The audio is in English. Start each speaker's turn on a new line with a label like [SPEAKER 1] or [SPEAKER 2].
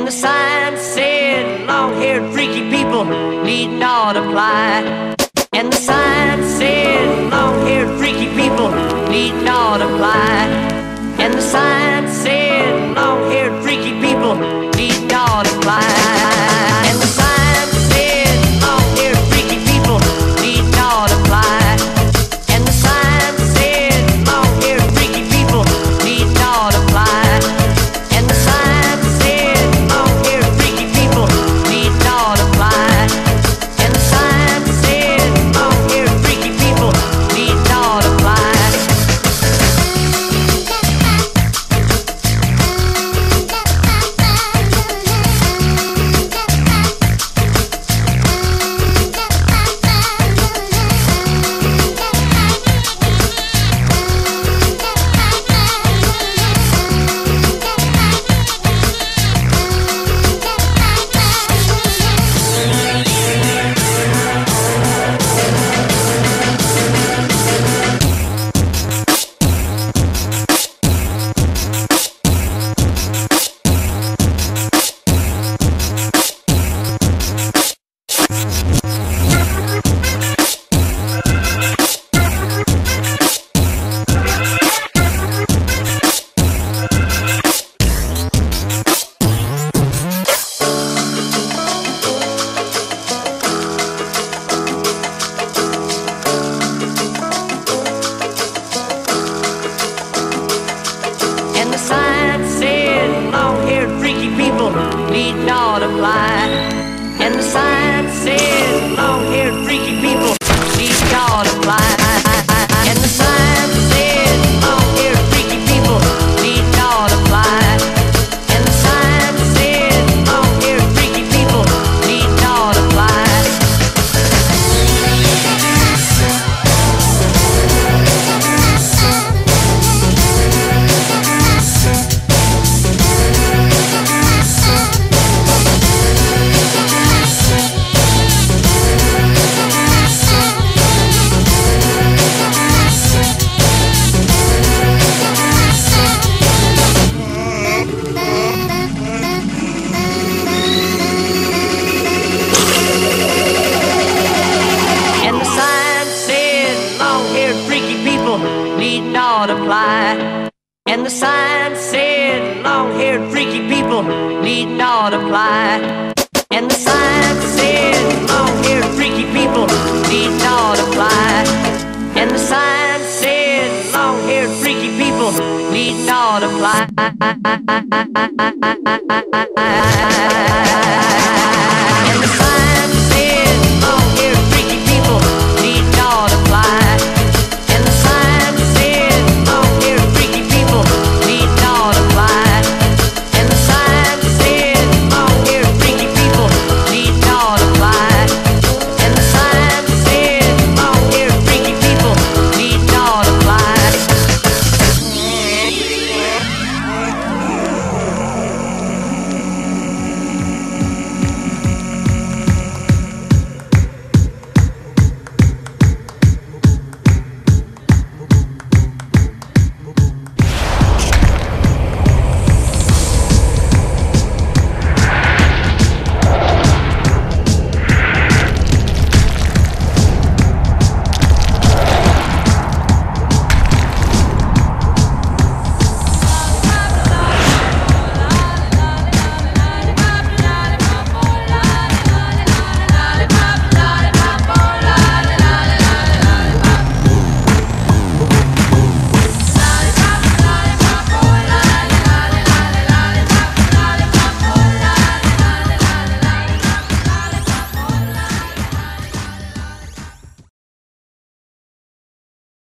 [SPEAKER 1] the sign said long-haired freaky people need not apply. And the sign said long-haired freaky people need not apply. And the sign said long-haired freaky people need not apply. And the sign said long-haired freaky people need not apply. And the sign said long-haired freaky people need not apply. And the sign said long-haired freaky people need not apply. And the sign said long-haired freaky people need not apply. Need not apply. And the sign said long-haired freaky people need not apply. And the sign said long-haired freaky people need not apply. And the sign said long-haired freaky people need not apply. Need not apply. And the sign said long-haired freaky people need not apply. And the sign said long-haired freaky people need not apply. And the sign said long-haired freaky people need not apply.